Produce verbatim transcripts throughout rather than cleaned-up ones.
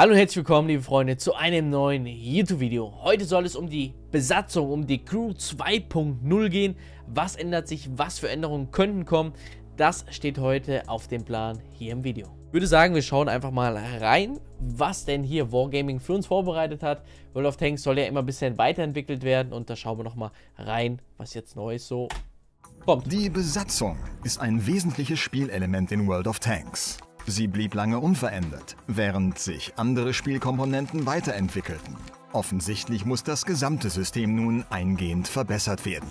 Hallo und herzlich willkommen, liebe Freunde, zu einem neuen YouTube-Video. Heute soll es um die Besatzung, um die Crew zwei punkt null gehen. Was ändert sich, was für Änderungen könnten kommen? Das steht heute auf dem Plan hier im Video. Ich würde sagen, wir schauen einfach mal rein, was denn hier Wargaming für uns vorbereitet hat. World of Tanks soll ja immer ein bisschen weiterentwickelt werden und da schauen wir noch mal rein, was jetzt Neues so kommt. Die Besatzung ist ein wesentliches Spielelement in World of Tanks. Sie blieb lange unverändert, während sich andere Spielkomponenten weiterentwickelten. Offensichtlich muss das gesamte System nun eingehend verbessert werden.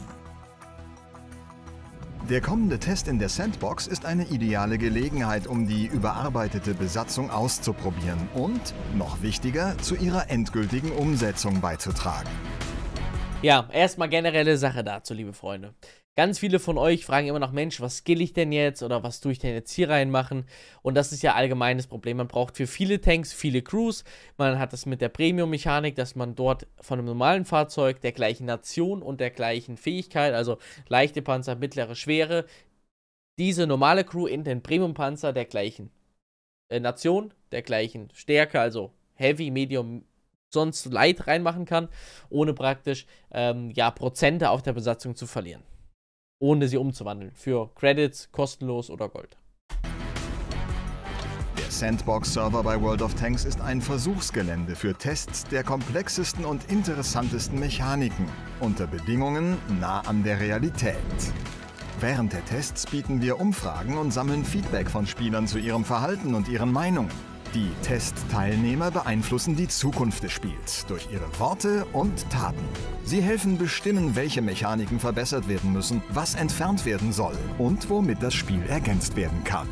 Der kommende Test in der Sandbox ist eine ideale Gelegenheit, um die überarbeitete Besatzung auszuprobieren und, noch wichtiger, zu ihrer endgültigen Umsetzung beizutragen. Ja, erstmal generelle Sache dazu, liebe Freunde. Ganz viele von euch fragen immer noch, Mensch, was skill ich denn jetzt oder was tue ich denn jetzt hier reinmachen? Und das ist ja allgemeines Problem. Man braucht für viele Tanks viele Crews. Man hat das mit der Premium-Mechanik, dass man dort von einem normalen Fahrzeug der gleichen Nation und der gleichen Fähigkeit, also leichte Panzer, mittlere, schwere, diese normale Crew in den Premium-Panzer der gleichen äh, Nation, der gleichen Stärke, also Heavy, Medium, sonst Light reinmachen kann, ohne praktisch ähm, ja, Prozente auf der Besatzung zu verlieren. Ohne sie umzuwandeln. Für Credits, kostenlos oder Gold. Der Sandbox-Server bei World of Tanks ist ein Versuchsgelände für Tests der komplexesten und interessantesten Mechaniken, unter Bedingungen nah an der Realität. Während der Tests bieten wir Umfragen und sammeln Feedback von Spielern zu ihrem Verhalten und ihren Meinungen. Die Testteilnehmer beeinflussen die Zukunft des Spiels durch ihre Worte und Taten. Sie helfen bestimmen, welche Mechaniken verbessert werden müssen, was entfernt werden soll und womit das Spiel ergänzt werden kann.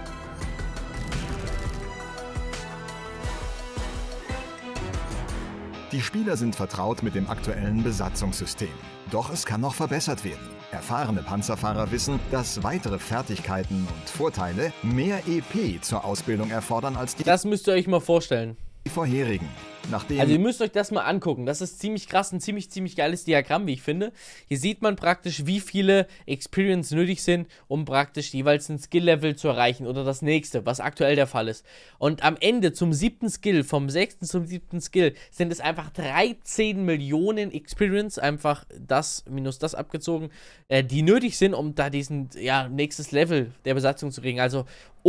Die Spieler sind vertraut mit dem aktuellen Besatzungssystem. Doch es kann noch verbessert werden. Erfahrene Panzerfahrer wissen, dass weitere Fertigkeiten und Vorteile mehr E P zur Ausbildung erfordern als die Das müsst ihr euch mal vorstellen. vorherigen. Nachdem Also ihr müsst euch das mal angucken. Das ist ziemlich krass, ein ziemlich, ziemlich geiles Diagramm, wie ich finde. Hier sieht man praktisch, wie viele Experience nötig sind, um praktisch jeweils ein Skill-Level zu erreichen oder das nächste, was aktuell der Fall ist. Und am Ende zum siebten Skill, vom sechsten zum siebten Skill, sind es einfach dreizehn Millionen Experience, einfach das minus das abgezogen, äh, die nötig sind, um da diesen, ja, nächstes Level der Besatzung zu kriegen. Also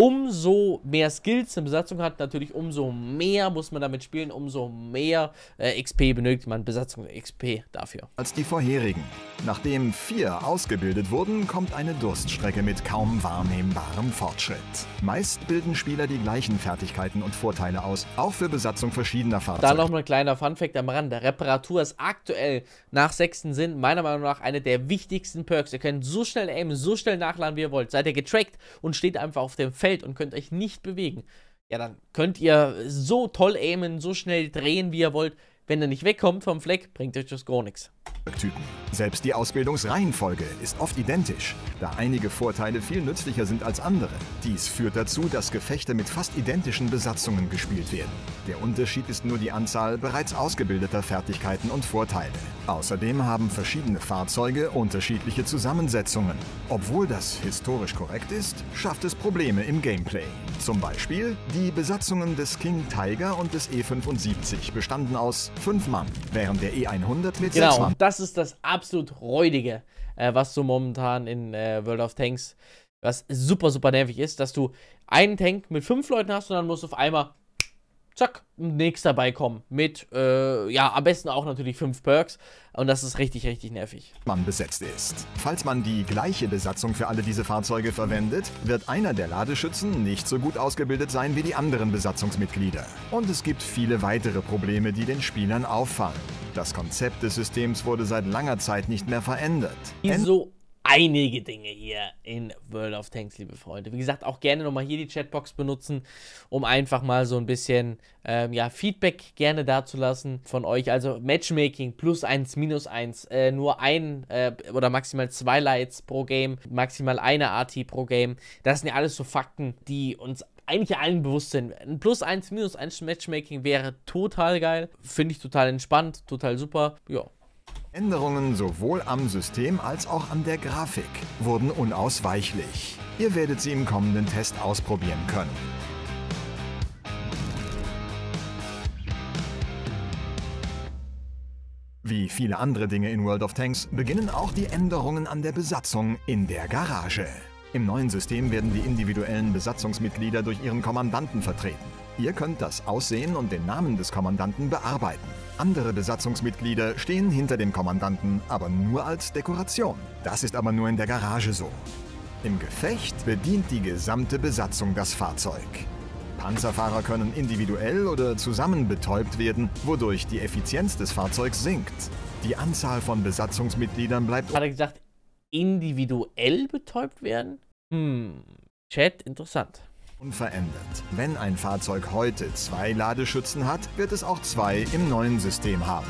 umso mehr Skills eine Besatzung hat, natürlich umso mehr muss man damit spielen, umso mehr äh, X P benötigt man, Besatzungs-X P dafür. als die vorherigen. Nachdem vier ausgebildet wurden, kommt eine Durststrecke mit kaum wahrnehmbarem Fortschritt. Meist bilden Spieler die gleichen Fertigkeiten und Vorteile aus, auch für Besatzung verschiedener Fahrzeuge. Da noch mal ein kleiner Funfact am Rande. Reparatur ist aktuell nach sechsten Sinn meiner Meinung nach eine der wichtigsten Perks. Ihr könnt so schnell aimen, so schnell nachladen, wie ihr wollt. Seid ihr getrackt und steht einfach auf dem Feld und könnt euch nicht bewegen. Ja, dann könnt ihr so toll aimen, so schnell drehen, wie ihr wollt. Wenn ihr nicht wegkommt vom Fleck, bringt euch das gar nichts. Typen. Selbst die Ausbildungsreihenfolge ist oft identisch, da einige Vorteile viel nützlicher sind als andere. Dies führt dazu, dass Gefechte mit fast identischen Besatzungen gespielt werden. Der Unterschied ist nur die Anzahl bereits ausgebildeter Fertigkeiten und Vorteile. Außerdem haben verschiedene Fahrzeuge unterschiedliche Zusammensetzungen. Obwohl das historisch korrekt ist, schafft es Probleme im Gameplay. Zum Beispiel, die Besatzungen des King Tiger und des E fünfundsiebzig bestanden aus fünf Mann, während der E hundert mit sechs Genau, Mann. das ist das absolut Räudige, äh, was so momentan in äh, World of Tanks, was super, super nervig ist, dass du einen Tank mit fünf Leuten hast und dann musst du auf einmal, zack, nächster beikommen. Mit, äh, ja, am besten auch natürlich fünf Perks. Und das ist richtig, richtig nervig. Man besetzt ist. Falls man die gleiche Besatzung für alle diese Fahrzeuge verwendet, wird einer der Ladeschützen nicht so gut ausgebildet sein wie die anderen Besatzungsmitglieder. Und es gibt viele weitere Probleme, die den Spielern auffallen. Das Konzept des Systems wurde seit langer Zeit nicht mehr verändert. So einige Dinge hier in World of Tanks, liebe Freunde. Wie gesagt, auch gerne nochmal hier die Chatbox benutzen, um einfach mal so ein bisschen ähm, ja, Feedback gerne dazulassen von euch. Also Matchmaking, plus eins, minus eins, äh, nur ein äh, oder maximal zwei Lights pro Game, maximal eine A T pro Game. Das sind ja alles so Fakten, die uns eigentlich allen bewusst sind. Ein plus eins, minus eins Matchmaking wäre total geil. Finde ich total entspannt, total super. Ja. Änderungen sowohl am System als auch an der Grafik wurden unausweichlich. Ihr werdet sie im kommenden Test ausprobieren können. Wie viele andere Dinge in World of Tanks beginnen auch die Änderungen an der Besatzung in der Garage. Im neuen System werden die individuellen Besatzungsmitglieder durch ihren Kommandanten vertreten. Ihr könnt das Aussehen und den Namen des Kommandanten bearbeiten. Andere Besatzungsmitglieder stehen hinter dem Kommandanten, aber nur als Dekoration. Das ist aber nur in der Garage so. Im Gefecht bedient die gesamte Besatzung das Fahrzeug. Panzerfahrer können individuell oder zusammen betäubt werden, wodurch die Effizienz des Fahrzeugs sinkt. Die Anzahl von Besatzungsmitgliedern bleibt... Hat er gesagt, individuell betäubt werden? Hm, Chat, interessant. Unverändert. Wenn ein Fahrzeug heute zwei Ladeschützen hat, wird es auch zwei im neuen System haben.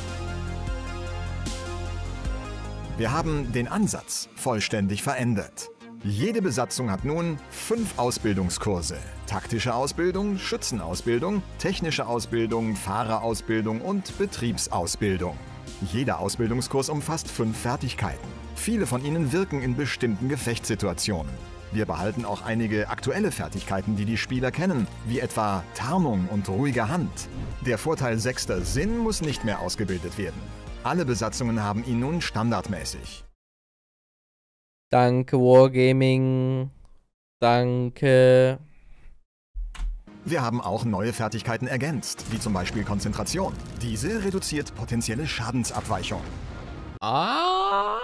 Wir haben den Ansatz vollständig verändert. Jede Besatzung hat nun fünf Ausbildungskurse. Taktische Ausbildung, Schützenausbildung, technische Ausbildung, Fahrerausbildung und Betriebsausbildung. Jeder Ausbildungskurs umfasst fünf Fertigkeiten. Viele von ihnen wirken in bestimmten Gefechtssituationen. Wir behalten auch einige aktuelle Fertigkeiten, die die Spieler kennen, wie etwa Tarnung und ruhige Hand. Der Vorteil sechster Sinn muss nicht mehr ausgebildet werden. Alle Besatzungen haben ihn nun standardmäßig. Danke, Wargaming. Danke. Wir haben auch neue Fertigkeiten ergänzt, wie zum Beispiel Konzentration. Diese reduziert potenzielle Schadensabweichung. Ah,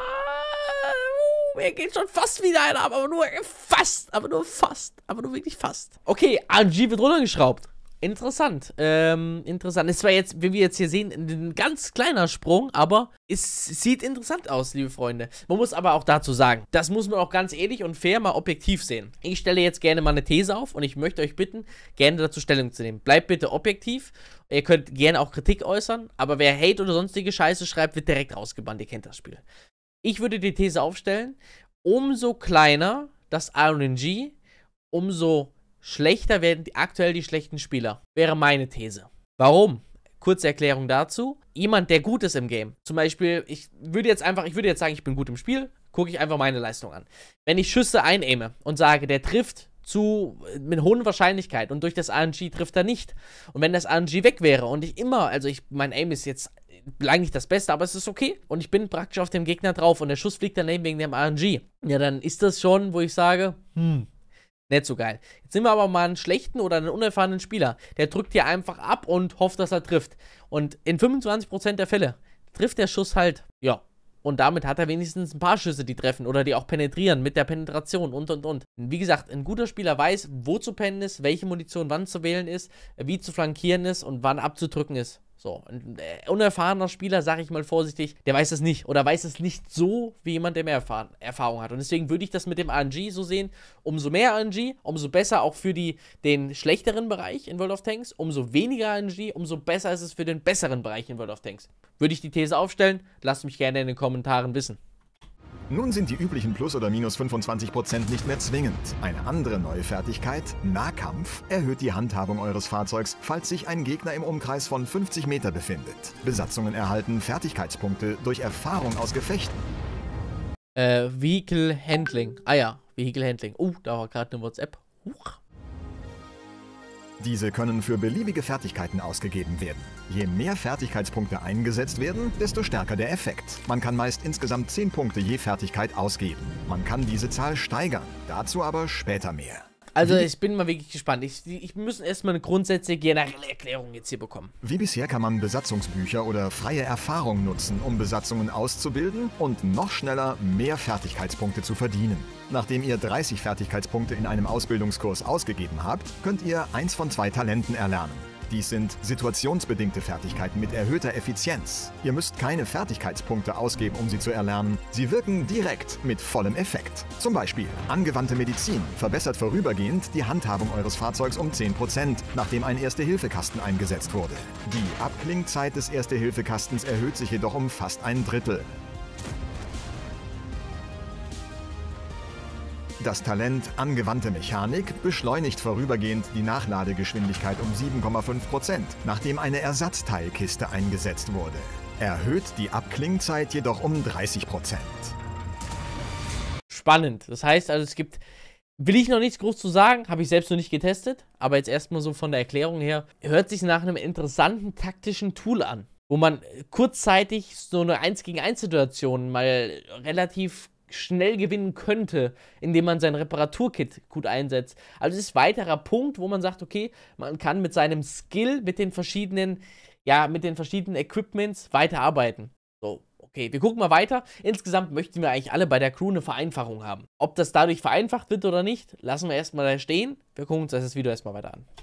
mir geht schon fast wieder einer, aber nur fast, aber nur fast, aber nur wirklich fast. Okay, R N G wird runtergeschraubt. Interessant, ähm, interessant. Es war jetzt, wie wir jetzt hier sehen, ein ganz kleiner Sprung, aber es sieht interessant aus, liebe Freunde. Man muss aber auch dazu sagen, das muss man auch ganz ehrlich und fair mal objektiv sehen. Ich stelle jetzt gerne mal eine These auf und ich möchte euch bitten, gerne dazu Stellung zu nehmen. Bleibt bitte objektiv. Ihr könnt gerne auch Kritik äußern, aber wer Hate oder sonstige Scheiße schreibt, wird direkt rausgebannt. Ihr kennt das Spiel. Ich würde die These aufstellen, umso kleiner das R N G, umso schlechter werden die, aktuell die schlechten Spieler. Wäre meine These. Warum? Kurze Erklärung dazu. Jemand, der gut ist im Game. Zum Beispiel, ich würde jetzt einfach, ich würde jetzt sagen, ich bin gut im Spiel, gucke ich einfach meine Leistung an. Wenn ich Schüsse einaime und sage, der trifft zu, mit hoher Wahrscheinlichkeit und durch das R N G trifft er nicht. Und wenn das R N G weg wäre und ich immer, also ich, mein Aim ist jetzt lang nicht das Beste, aber es ist okay. Und ich bin praktisch auf dem Gegner drauf und der Schuss fliegt daneben wegen dem R N G. Ja, dann ist das schon, wo ich sage, hm, nicht so geil. Jetzt nehmen wir aber mal einen schlechten oder einen unerfahrenen Spieler. Der drückt hier einfach ab und hofft, dass er trifft. Und in fünfundzwanzig Prozent der Fälle trifft der Schuss halt, ja. Und damit hat er wenigstens ein paar Schüsse, die treffen oder die auch penetrieren mit der Penetration und und und. Wie gesagt, ein guter Spieler weiß, wo zu pennen ist, welche Munition wann zu wählen ist, wie zu flankieren ist und wann abzudrücken ist. So, ein äh, unerfahrener Spieler, sage ich mal vorsichtig, der weiß es nicht oder weiß es nicht so, wie jemand, der mehr Erfahr Erfahrung hat. Und deswegen würde ich das mit dem R N G so sehen, umso mehr R N G, umso besser auch für die, den schlechteren Bereich in World of Tanks, umso weniger R N G, umso besser ist es für den besseren Bereich in World of Tanks. Würde ich die These aufstellen? Lasst mich gerne in den Kommentaren wissen. Nun sind die üblichen plus oder minus fünfundzwanzig Prozent nicht mehr zwingend. Eine andere neue Fertigkeit, Nahkampf, erhöht die Handhabung eures Fahrzeugs, falls sich ein Gegner im Umkreis von fünfzig Meter befindet. Besatzungen erhalten Fertigkeitspunkte durch Erfahrung aus Gefechten. Äh, Vehicle Handling. Ah ja, Vehicle Handling. Uh, da war gerade eine WhatsApp. Huch. Diese können für beliebige Fertigkeiten ausgegeben werden. Je mehr Fertigkeitspunkte eingesetzt werden, desto stärker der Effekt. Man kann meist insgesamt zehn Punkte je Fertigkeit ausgeben. Man kann diese Zahl steigern, dazu aber später mehr. Also Wie, ich bin mal wirklich gespannt. Ich, ich muss erstmal eine grundsätzliche generelle Erklärung jetzt hier bekommen. Wie bisher kann man Besatzungsbücher oder freie Erfahrung nutzen, um Besatzungen auszubilden und noch schneller mehr Fertigkeitspunkte zu verdienen. Nachdem ihr dreißig Fertigkeitspunkte in einem Ausbildungskurs ausgegeben habt, könnt ihr eins von zwei Talenten erlernen. Dies sind situationsbedingte Fertigkeiten mit erhöhter Effizienz. Ihr müsst keine Fertigkeitspunkte ausgeben, um sie zu erlernen. Sie wirken direkt mit vollem Effekt. Zum Beispiel angewandte Medizin verbessert vorübergehend die Handhabung eures Fahrzeugs um zehn Prozent, nachdem ein Erste-Hilfe-Kasten eingesetzt wurde. Die Abklingzeit des Erste-Hilfe-Kastens erhöht sich jedoch um fast ein Drittel. Das Talent Angewandte Mechanik beschleunigt vorübergehend die Nachladegeschwindigkeit um sieben Komma fünf Prozent, nachdem eine Ersatzteilkiste eingesetzt wurde. Erhöht die Abklingzeit jedoch um dreißig Prozent. Spannend. Das heißt also, es gibt, will ich noch nichts groß zu sagen, habe ich selbst noch nicht getestet, aber jetzt erstmal so von der Erklärung her, hört sich nach einem interessanten taktischen Tool an. wo man kurzzeitig so eine eins gegen eins Situation mal relativ schnell gewinnen könnte, indem man sein Reparaturkit gut einsetzt. Also es ist ein weiterer Punkt, wo man sagt, okay, man kann mit seinem Skill, mit den verschiedenen, ja, mit den verschiedenen Equipments weiterarbeiten. So, okay, wir gucken mal weiter. Insgesamt möchten wir eigentlich alle bei der Crew eine Vereinfachung haben. Ob das dadurch vereinfacht wird oder nicht, lassen wir erstmal da stehen. Wir gucken uns das Video erstmal weiter an.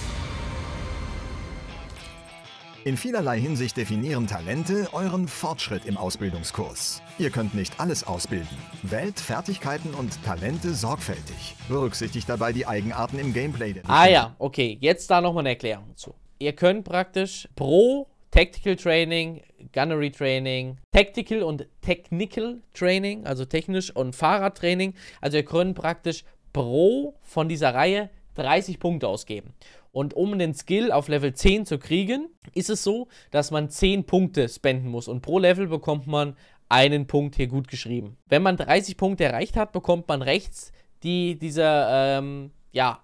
In vielerlei Hinsicht definieren Talente euren Fortschritt im Ausbildungskurs. Ihr könnt nicht alles ausbilden. Wählt Fertigkeiten und Talente sorgfältig. Berücksichtigt dabei die Eigenarten im Gameplay. Ah ja, okay, jetzt da nochmal eine Erklärung zu. Ihr könnt praktisch pro Tactical Training, Gunnery Training, Tactical und Technical Training, also technisch und Fahrradtraining, also ihr könnt praktisch pro von dieser Reihe dreißig Punkte ausgeben. Und um den Skill auf Level zehn zu kriegen, ist es so, dass man zehn Punkte spenden muss. Und pro Level bekommt man einen Punkt hier gut geschrieben. Wenn man dreißig Punkte erreicht hat, bekommt man rechts die, diese, ähm, ja,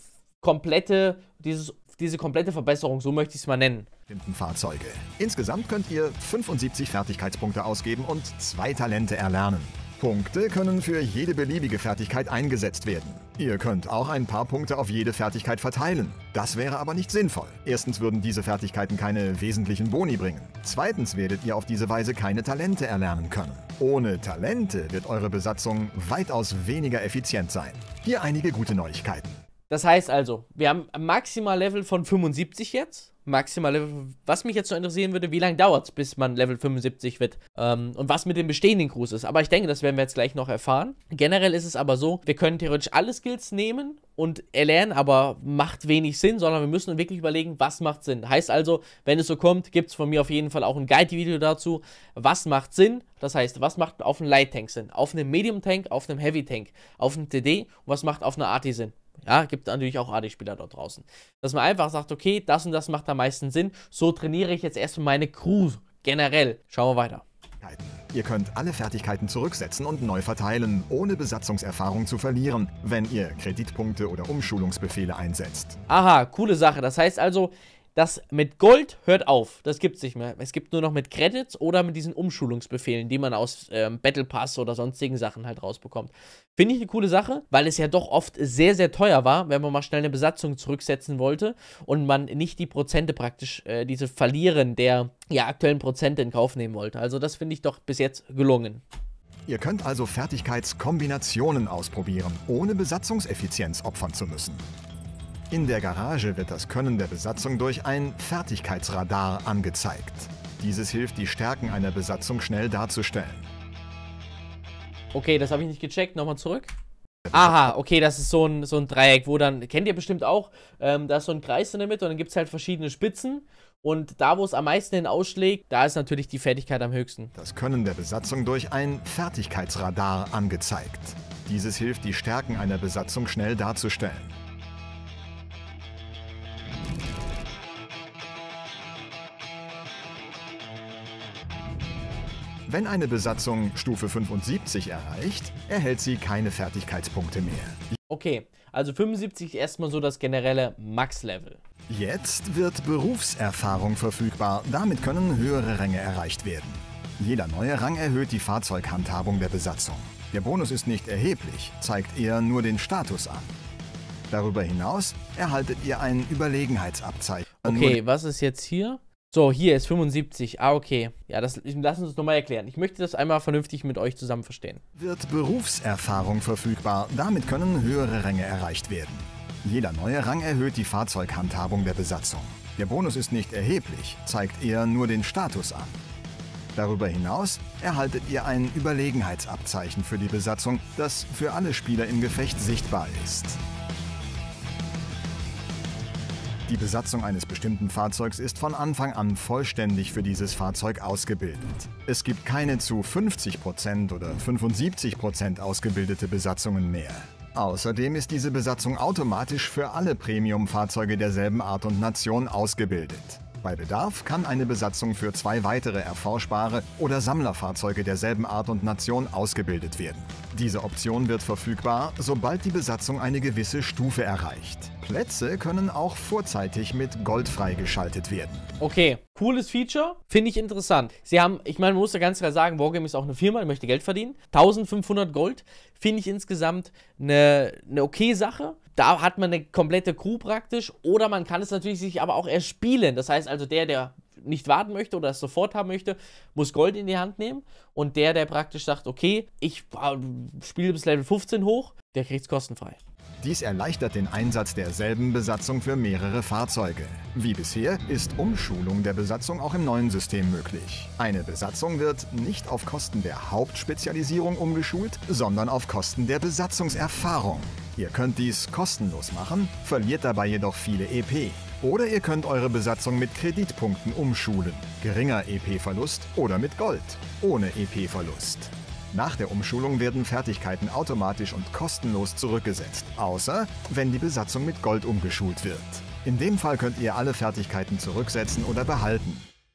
komplette, dieses, diese komplette Verbesserung, so möchte ich es mal nennen. Fahrzeuge. Insgesamt könnt ihr fünfundsiebzig Fertigkeitspunkte ausgeben und zwei Talente erlernen. Punkte können für jede beliebige Fertigkeit eingesetzt werden. Ihr könnt auch ein paar Punkte auf jede Fertigkeit verteilen. Das wäre aber nicht sinnvoll. Erstens würden diese Fertigkeiten keine wesentlichen Boni bringen. Zweitens werdet ihr auf diese Weise keine Talente erlernen können. Ohne Talente wird eure Besatzung weitaus weniger effizient sein. Hier einige gute Neuigkeiten. Das heißt also, wir haben ein Maximal-Level von fünfundsiebzig jetzt. Maximal-Level, was mich jetzt noch interessieren würde, wie lange dauert es, bis man Level fünfundsiebzig wird ähm, und was mit den bestehenden Crews ist. Aber ich denke, das werden wir jetzt gleich noch erfahren. Generell ist es aber so, wir können theoretisch alle Skills nehmen und erlernen, aber macht wenig Sinn, sondern wir müssen wirklich überlegen, was macht Sinn. Heißt also, wenn es so kommt, gibt es von mir auf jeden Fall auch ein Guide-Video dazu, was macht Sinn. Das heißt, was macht auf einem Light Tank Sinn, auf einem Medium Tank, auf einem Heavy Tank, auf einem T D und was macht auf einer A T Sinn. Ja, gibt natürlich auch A D-Spieler dort draußen. Dass man einfach sagt, okay, das und das macht am meisten Sinn. So trainiere ich jetzt erstmal meine Crew generell. Schauen wir weiter. Ihr könnt alle Fertigkeiten zurücksetzen und neu verteilen, ohne Besatzungserfahrung zu verlieren, wenn ihr Kreditpunkte oder Umschulungsbefehle einsetzt. Aha, coole Sache. Das heißt also, das mit Gold hört auf. Das gibt es nicht mehr. Es gibt nur noch mit Credits oder mit diesen Umschulungsbefehlen, die man aus ähm, Battle Pass oder sonstigen Sachen halt rausbekommt. Finde ich eine coole Sache, weil es ja doch oft sehr, sehr teuer war, wenn man mal schnell eine Besatzung zurücksetzen wollte und man nicht die Prozente praktisch, äh, diese Verlieren der ja, aktuellen Prozente in Kauf nehmen wollte. Also das finde ich doch bis jetzt gelungen. Ihr könnt also Fertigkeitskombinationen ausprobieren, ohne Besatzungseffizienz opfern zu müssen. In der Garage wird das Können der Besatzung durch ein Fertigkeitsradar angezeigt. Dieses hilft, die Stärken einer Besatzung schnell darzustellen. Okay, das habe ich nicht gecheckt. Nochmal zurück. Aha, okay, das ist so ein, so ein Dreieck, wo dann, kennt ihr bestimmt auch, ähm, da ist so ein Kreis in der Mitte und dann gibt es halt verschiedene Spitzen. Und da, wo es am meisten hin ausschlägt, da ist natürlich die Fertigkeit am höchsten. Das Können der Besatzung durch ein Fertigkeitsradar angezeigt. Dieses hilft, die Stärken einer Besatzung schnell darzustellen. Wenn eine Besatzung Stufe fünfundsiebzig erreicht, erhält sie keine Fertigkeitspunkte mehr. Okay, also fünfundsiebzig ist erstmal so das generelle Max-Level. Jetzt wird Berufserfahrung verfügbar. Damit können höhere Ränge erreicht werden. Jeder neue Rang erhöht die Fahrzeughandhabung der Besatzung. Der Bonus ist nicht erheblich, zeigt eher nur den Status an. Darüber hinaus erhaltet ihr ein Überlegenheitsabzeichen. Okay, was ist jetzt hier? So, hier ist fünfundsiebzig. Ah, okay. Ja, das lassen Sie uns nochmal erklären. Ich möchte das einmal vernünftig mit euch zusammen verstehen. Wird Berufserfahrung verfügbar. Damit können höhere Ränge erreicht werden. Jeder neue Rang erhöht die Fahrzeughandhabung der Besatzung. Der Bonus ist nicht erheblich, zeigt eher nur den Status an. Darüber hinaus erhaltet ihr ein Überlegenheitsabzeichen für die Besatzung, das für alle Spieler im Gefecht sichtbar ist. Die Besatzung eines bestimmten Fahrzeugs ist von Anfang an vollständig für dieses Fahrzeug ausgebildet. Es gibt keine zu fünfzig Prozent oder fünfundsiebzig Prozent ausgebildete Besatzungen mehr. Außerdem ist diese Besatzung automatisch für alle Premium-Fahrzeuge derselben Art und Nation ausgebildet. Bei Bedarf kann eine Besatzung für zwei weitere erforschbare oder Sammlerfahrzeuge derselben Art und Nation ausgebildet werden. Diese Option wird verfügbar, sobald die Besatzung eine gewisse Stufe erreicht. Plätze können auch vorzeitig mit Gold freigeschaltet werden. Okay, cooles Feature, finde ich interessant. Sie haben, ich meine, man muss ja ganz klar sagen, Wargame ist auch eine Firma, die möchte Geld verdienen. eintausendfünfhundert Gold finde ich insgesamt eine, eine okay Sache. Da hat man eine komplette Crew praktisch, oder man kann es natürlich sich aber auch erspielen. Das heißt also, der, der nicht warten möchte oder es sofort haben möchte, muss Gold in die Hand nehmen. Und der, der praktisch sagt, okay, ich spiele bis Level fünfzehn hoch, der kriegt es kostenfrei. Dies erleichtert den Einsatz derselben Besatzung für mehrere Fahrzeuge. Wie bisher ist Umschulung der Besatzung auch im neuen System möglich. Eine Besatzung wird nicht auf Kosten der Hauptspezialisierung umgeschult, sondern auf Kosten der Besatzungserfahrung. Ihr könnt dies kostenlos machen, verliert dabei jedoch viele E P. Oder ihr könnt eure Besatzung mit Kreditpunkten umschulen. Geringer E P-Verlust oder mit Gold, ohne E P-Verlust. Nach der Umschulung werden Fertigkeiten automatisch und kostenlos zurückgesetzt, außer wenn die Besatzung mit Gold umgeschult wird. In dem Fall könnt ihr alle Fertigkeiten zurücksetzen oder behalten.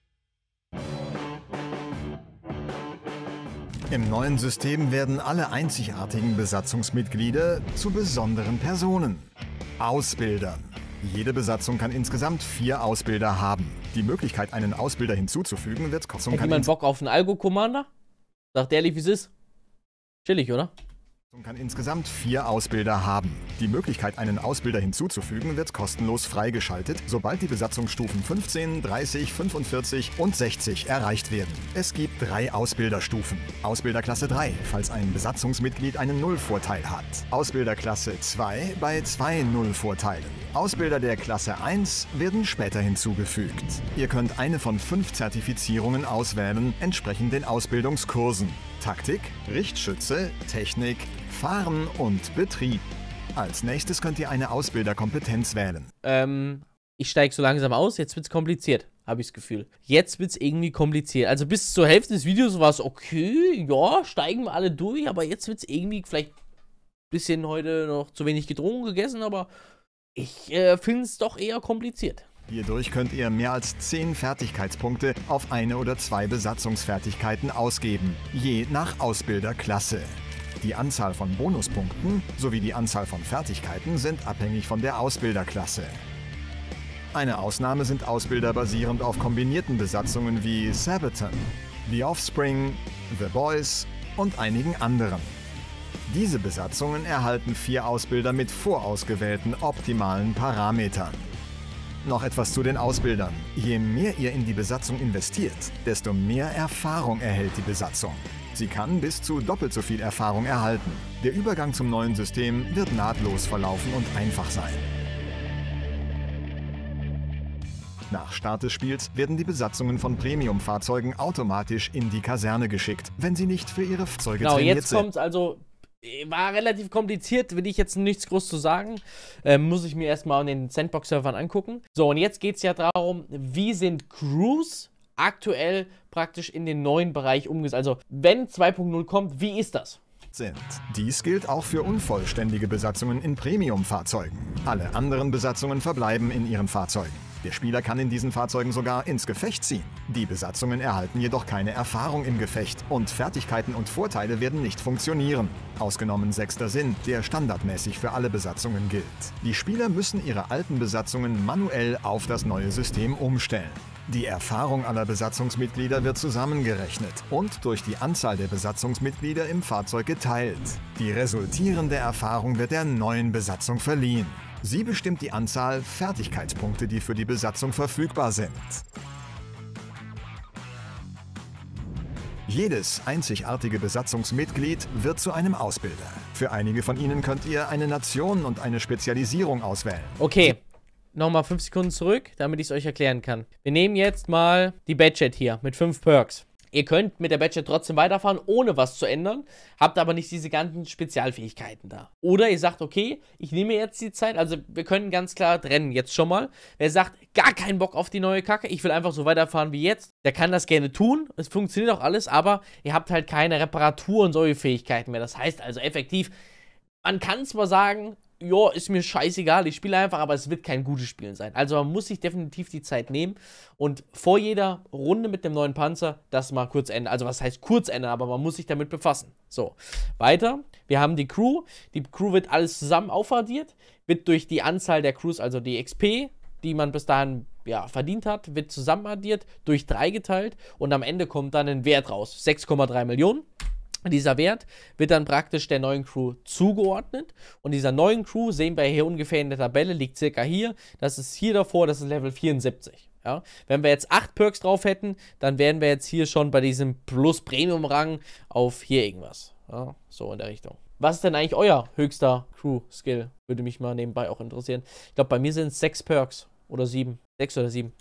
Im neuen System werden alle einzigartigen Besatzungsmitglieder zu besonderen Personen. Ausbildern. Jede Besatzung kann insgesamt vier Ausbilder haben. Die Möglichkeit, einen Ausbilder hinzuzufügen, wird kosten. Hat jemand Bock auf einen Algo-Commander? Sagt ehrlich, wie es ist. Chillig, oder? Man kann insgesamt vier Ausbilder haben. Die Möglichkeit, einen Ausbilder hinzuzufügen, wird kostenlos freigeschaltet, sobald die Besatzungsstufen fünfzehn, dreißig, fünfundvierzig und sechzig erreicht werden. Es gibt drei Ausbilderstufen. Ausbilderklasse drei, falls ein Besatzungsmitglied einen Null-Vorteil hat. Ausbilderklasse zwei bei zwei Null-Vorteilen. Ausbilder der Klasse eins werden später hinzugefügt. Ihr könnt eine von fünf Zertifizierungen auswählen, entsprechend den Ausbildungskursen. Taktik, Richtschütze, Technik, Fahren und Betrieb. Als nächstes könnt ihr eine Ausbilderkompetenz wählen. Ähm, ich steige so langsam aus, jetzt wird's kompliziert, habe ich das Gefühl. Jetzt wird's irgendwie kompliziert. Also bis zur Hälfte des Videos war es okay, ja, steigen wir alle durch, aber jetzt wird's irgendwie vielleicht ein bisschen heute noch zu wenig getrunken gegessen, aber ich äh, finde es doch eher kompliziert. Hierdurch könnt ihr mehr als zehn Fertigkeitspunkte auf eine oder zwei Besatzungsfertigkeiten ausgeben, je nach Ausbilderklasse. Die Anzahl von Bonuspunkten sowie die Anzahl von Fertigkeiten sind abhängig von der Ausbilderklasse. Eine Ausnahme sind Ausbilder basierend auf kombinierten Besatzungen wie Sabaton, The Offspring, The Boys und einigen anderen. Diese Besatzungen erhalten vier Ausbilder mit vorausgewählten optimalen Parametern. Noch etwas zu den Ausbildern. Je mehr ihr in die Besatzung investiert, desto mehr Erfahrung erhält die Besatzung. Sie kann bis zu doppelt so viel Erfahrung erhalten. Der Übergang zum neuen System wird nahtlos verlaufen und einfach sein. Nach Start des Spiels werden die Besatzungen von Premium-Fahrzeugen automatisch in die Kaserne geschickt, wenn sie nicht für ihre Fahrzeuge genau, trainiert jetzt sind. Kommt also... War relativ kompliziert, will ich jetzt nichts groß zu sagen. Ähm, muss ich mir erstmal an den Sandbox-Servern angucken. So, und jetzt geht es ja darum, wie sind Crews aktuell praktisch in den neuen Bereich umgesetzt. Also, wenn zwei Punkt null kommt, wie ist das? Sind. Dies gilt auch für unvollständige Besatzungen in Premium-Fahrzeugen. Alle anderen Besatzungen verbleiben in ihren Fahrzeugen. Der Spieler kann in diesen Fahrzeugen sogar ins Gefecht ziehen. Die Besatzungen erhalten jedoch keine Erfahrung im Gefecht und Fertigkeiten und Vorteile werden nicht funktionieren. Ausgenommen sechster Sinn, der standardmäßig für alle Besatzungen gilt. Die Spieler müssen ihre alten Besatzungen manuell auf das neue System umstellen. Die Erfahrung aller Besatzungsmitglieder wird zusammengerechnet und durch die Anzahl der Besatzungsmitglieder im Fahrzeug geteilt. Die resultierende Erfahrung wird der neuen Besatzung verliehen. Sie bestimmt die Anzahl Fertigkeitspunkte, die für die Besatzung verfügbar sind. Jedes einzigartige Besatzungsmitglied wird zu einem Ausbilder. Für einige von ihnen könnt ihr eine Nation und eine Spezialisierung auswählen. Okay, nochmal fünf Sekunden zurück, damit ich es euch erklären kann. Wir nehmen jetzt mal die Badget hier mit fünf Perks. Ihr könnt mit der Badget trotzdem weiterfahren, ohne was zu ändern, habt aber nicht diese ganzen Spezialfähigkeiten da. Oder ihr sagt, okay, ich nehme jetzt die Zeit, also wir können ganz klar trennen, jetzt schon mal. Wer sagt, gar keinen Bock auf die neue Kacke, ich will einfach so weiterfahren wie jetzt, der kann das gerne tun, es funktioniert auch alles, aber ihr habt halt keine Reparatur und solche Fähigkeiten mehr. Das heißt also effektiv, man kann zwar sagen, ja, ist mir scheißegal, ich spiele einfach, aber es wird kein gutes Spielen sein. Also man muss sich definitiv die Zeit nehmen und vor jeder Runde mit dem neuen Panzer das mal kurz ändern. Also was heißt kurz ändern, aber man muss sich damit befassen. So, weiter. Wir haben die Crew. Die Crew wird alles zusammen aufaddiert, wird durch die Anzahl der Crews, also die X P, die man bis dahin ja, verdient hat, wird zusammenaddiert, durch drei geteilt und am Ende kommt dann ein Wert raus. sechs Komma drei Millionen. Dieser Wert wird dann praktisch der neuen Crew zugeordnet und dieser neuen Crew, sehen wir hier ungefähr in der Tabelle, liegt circa hier, das ist hier davor, das ist Level vierundsiebzig. Ja? Wenn wir jetzt acht Perks drauf hätten, dann wären wir jetzt hier schon bei diesem Plus-Premium-Rang auf hier irgendwas. Ja? So in der Richtung. Was ist denn eigentlich euer höchster Crew-Skill? Würde mich mal nebenbei auch interessieren. Ich glaube, bei mir sind es sechs Perks oder sieben. Sechs oder sieben.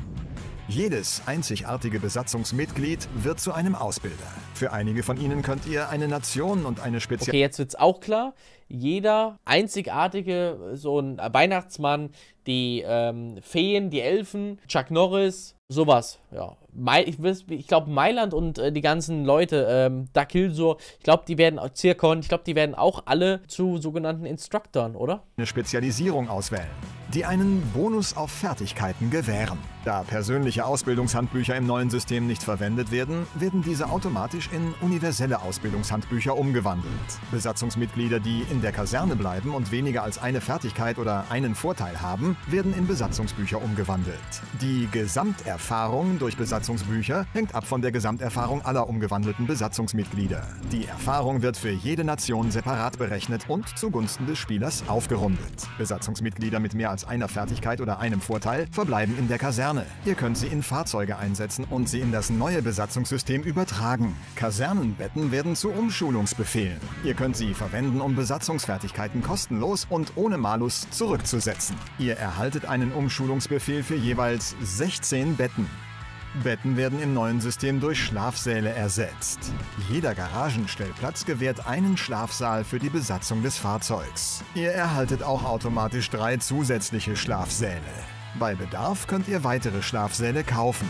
Jedes einzigartige Besatzungsmitglied wird zu einem Ausbilder. Für einige von ihnen könnt ihr eine Nation und eine Spezial... Okay, jetzt wird es auch klar. Jeder einzigartige, so ein Weihnachtsmann, die ähm, Feen, die Elfen, Chuck Norris, sowas. Ja, Mai, ich, ich glaube Mailand und äh, die ganzen Leute, ähm, Dakilso, ich glaube, die werden, Zirkon, ich glaube, die werden auch alle zu sogenannten Instructoren, oder? Eine Spezialisierung auswählen, die einen Bonus auf Fertigkeiten gewähren. Da persönliche Ausbildungshandbücher im neuen System nicht verwendet werden, werden diese automatisch in universelle Ausbildungshandbücher umgewandelt. Besatzungsmitglieder, die in der Kaserne bleiben und weniger als eine Fertigkeit oder einen Vorteil haben, werden in Besatzungsbücher umgewandelt. Die Gesamterfahrung durch Besatzungsbücher hängt ab von der Gesamterfahrung aller umgewandelten Besatzungsmitglieder. Die Erfahrung wird für jede Nation separat berechnet und zugunsten des Spielers aufgerundet. Besatzungsmitglieder mit mehr als einer Fertigkeit oder einem Vorteil verbleiben in der Kaserne. Ihr könnt sie in Fahrzeuge einsetzen und sie in das neue Besatzungssystem übertragen. Kasernenbetten werden zu Umschulungsbefehlen. Ihr könnt sie verwenden, um Besatzungsfertigkeiten kostenlos und ohne Malus zurückzusetzen. Ihr erhaltet einen Umschulungsbefehl für jeweils sechzehn Betten. Betten werden im neuen System durch Schlafsäle ersetzt. Jeder Garagenstellplatz gewährt einen Schlafsaal für die Besatzung des Fahrzeugs. Ihr erhaltet auch automatisch drei zusätzliche Schlafsäle. Bei Bedarf könnt ihr weitere Schlafsäle kaufen.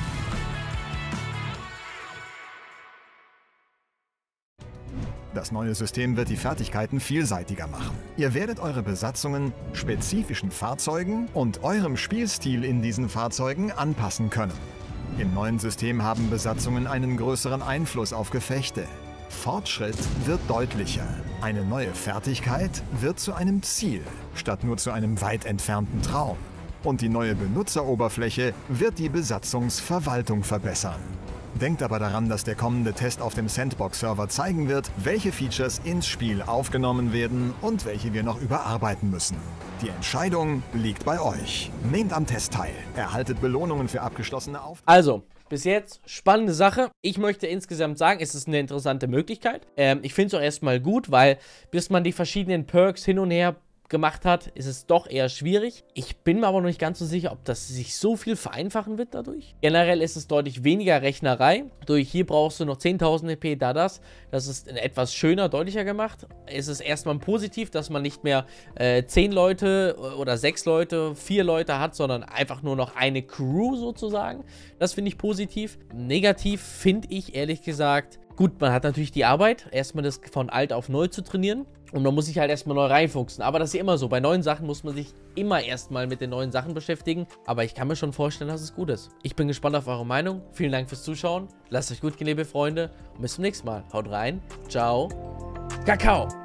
Das neue System wird die Fertigkeiten vielseitiger machen. Ihr werdet eure Besatzungen spezifischen Fahrzeugen und eurem Spielstil in diesen Fahrzeugen anpassen können. Im neuen System haben Besatzungen einen größeren Einfluss auf Gefechte. Fortschritt wird deutlicher. Eine neue Fertigkeit wird zu einem Ziel, statt nur zu einem weit entfernten Traum. Und die neue Benutzeroberfläche wird die Besatzungsverwaltung verbessern. Denkt aber daran, dass der kommende Test auf dem Sandbox-Server zeigen wird, welche Features ins Spiel aufgenommen werden und welche wir noch überarbeiten müssen. Die Entscheidung liegt bei euch. Nehmt am Test teil. Erhaltet Belohnungen für abgeschlossene Aufgaben. Also, bis jetzt spannende Sache. Ich möchte insgesamt sagen, es ist eine interessante Möglichkeit. Ähm, ich finde es auch erstmal gut, weil bis man die verschiedenen Perks hin und her gemacht hat, ist es doch eher schwierig. Ich bin mir aber noch nicht ganz so sicher, ob das sich so viel vereinfachen wird dadurch. Generell ist es deutlich weniger Rechnerei. Durch hier brauchst du noch zehntausend E P, da das. Das ist etwas schöner, deutlicher gemacht. Es ist erstmal positiv, dass man nicht mehr äh, zehn Leute oder sechs Leute, vier Leute hat, sondern einfach nur noch eine Crew sozusagen. Das finde ich positiv. Negativ finde ich ehrlich gesagt, gut, man hat natürlich die Arbeit, erstmal das von alt auf neu zu trainieren. Und man muss sich halt erstmal neu reinfuchsen. Aber das ist ja immer so. Bei neuen Sachen muss man sich immer erstmal mit den neuen Sachen beschäftigen. Aber ich kann mir schon vorstellen, dass es gut ist. Ich bin gespannt auf eure Meinung. Vielen Dank fürs Zuschauen. Lasst euch gut gehen, liebe Freunde. Und bis zum nächsten Mal. Haut rein. Ciao. Kakao.